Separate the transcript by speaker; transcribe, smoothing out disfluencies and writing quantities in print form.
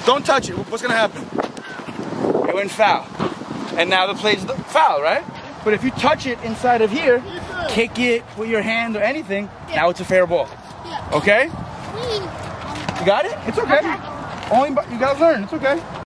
Speaker 1: Don't touch it. What's gonna happen? It went foul. And now the play's foul, right? But if you touch it inside of here, kick it with your hand or anything, now it's a fair ball. Okay? You got it? It's okay. Only you gotta learn. It's okay.